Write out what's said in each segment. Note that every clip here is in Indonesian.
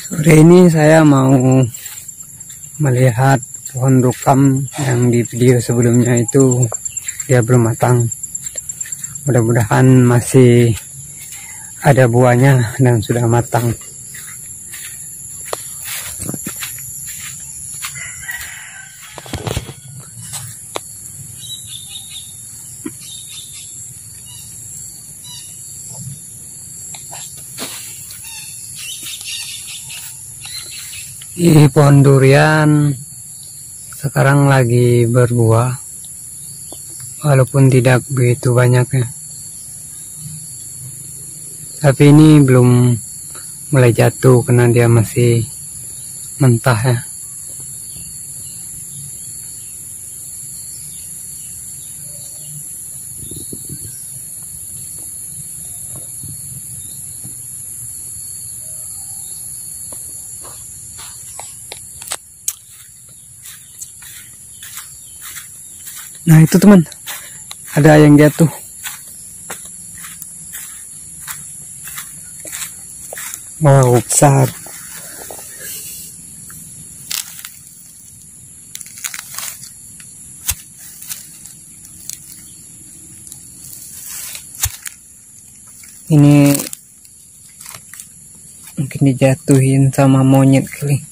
Sore ini saya mau melihat pohon rukam yang di video sebelumnya itu dia belum matang. Mudah-mudahan masih ada buahnya dan sudah matang. Ini pohon durian sekarang lagi berbuah, walaupun tidak begitu banyak ya. Tapi ini belum mulai jatuh karena dia masih mentah ya. Nah itu teman, ada yang jatuh. Wow, besar. Ini mungkin dijatuhin sama monyet kali.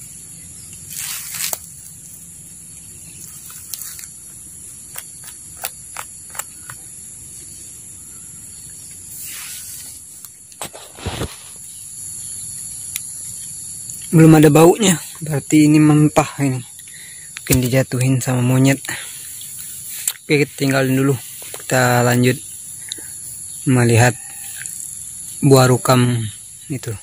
Belum ada baunya, berarti ini mentah ini. Mungkin dijatuhin sama monyet. Oke, kita tinggalin dulu. Kita lanjut melihat buah rukam itu.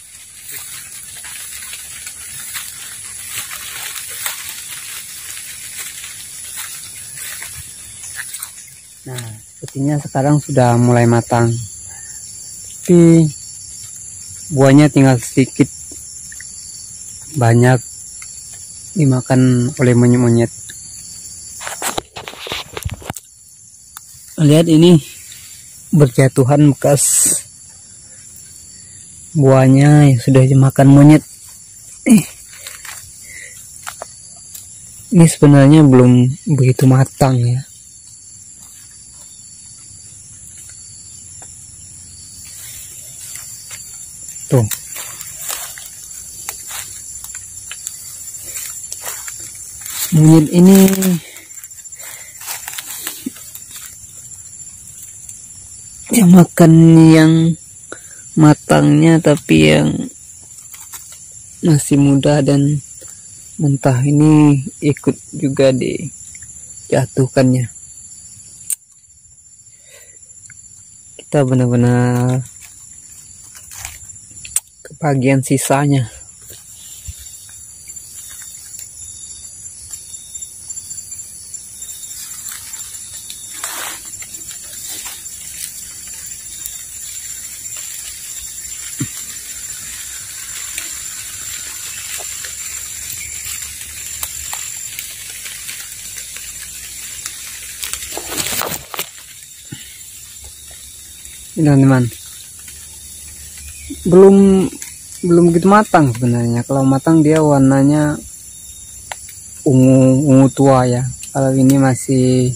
Nah, sepertinya sekarang sudah mulai matang. Tapi buahnya tinggal sedikit. Banyak dimakan oleh monyet-monyet. Lihat ini berjatuhan bekas buahnya yang sudah dimakan monyet. Ini sebenarnya belum begitu matang ya. Tuh. Monyet ini yang makan yang matangnya, tapi yang masih muda dan mentah ini ikut juga dijatuhkannya. Kita benar-benar kebagian sisanya. Ini teman-teman, belum begitu matang sebenarnya. Kalau matang dia warnanya ungu tua ya. Kalau ini masih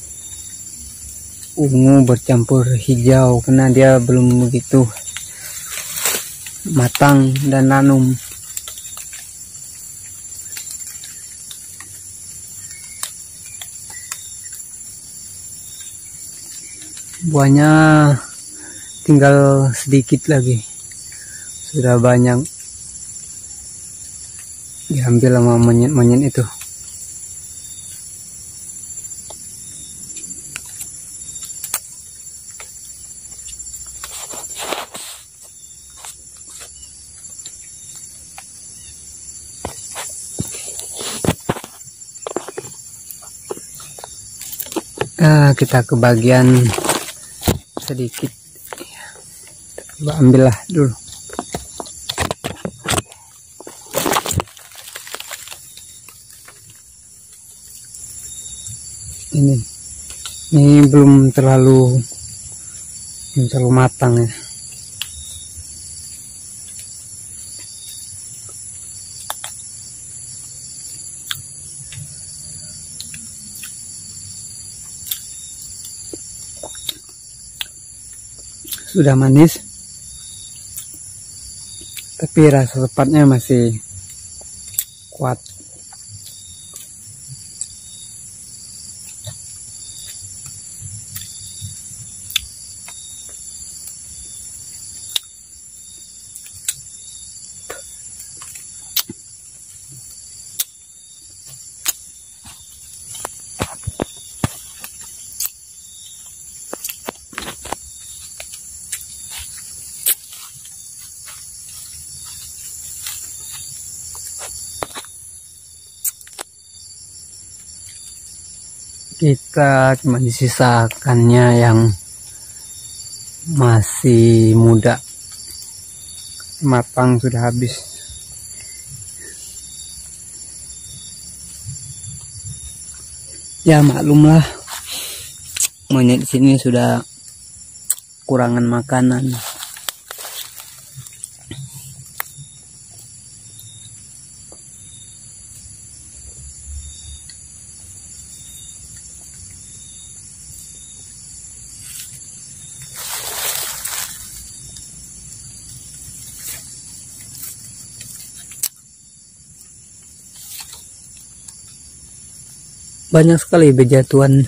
ungu bercampur hijau karena dia belum begitu matang dan ranum. Buahnya tinggal sedikit lagi, sudah banyak diambil sama monyet-monyet itu. Kita kebagian sedikit. Coba ambillah dulu. Ini belum terlalu matang ya. sudah manis, tapi rasa sepatnya masih kuat. Kita cuma disisakannya yang masih muda, matang sudah habis. Ya maklumlah, monyet di sini sudah kurangan makanan. Banyak sekali bejatuan.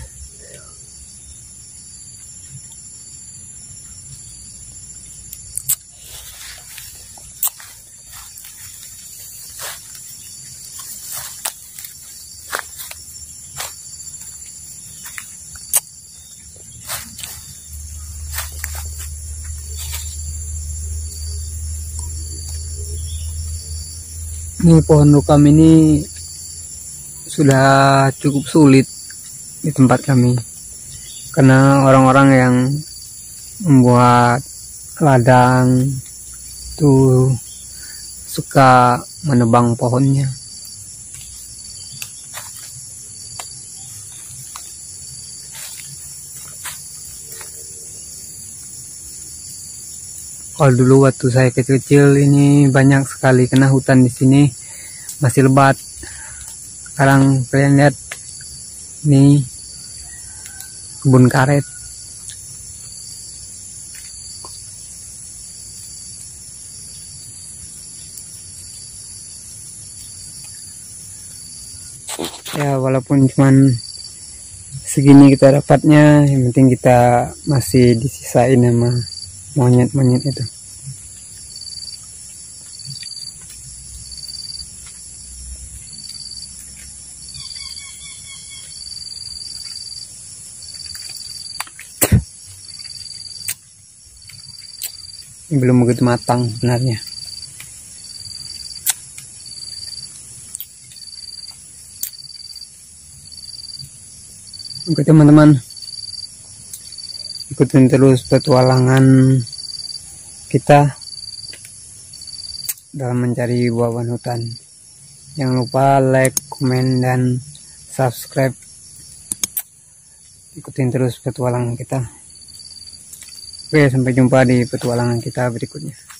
Ini pohon rukam ini sudah cukup sulit di tempat kami, karena orang-orang yang membuat ladang tuh suka menebang pohonnya. Kalau dulu waktu saya kecil-kecil ini banyak sekali, karena hutan di sini masih lebat. Sekarang kalian lihat nih, kebun karet. Ya walaupun cuman segini kita dapatnya, yang penting kita masih disisain sama monyet-monyet itu. Ini belum begitu matang sebenarnya. Oke teman-teman, ikutin terus petualangan kita dalam mencari buah-buahan hutan. Jangan lupa like, komen, dan subscribe. Ikutin terus petualangan kita. Oke, sampai jumpa di petualangan kita berikutnya.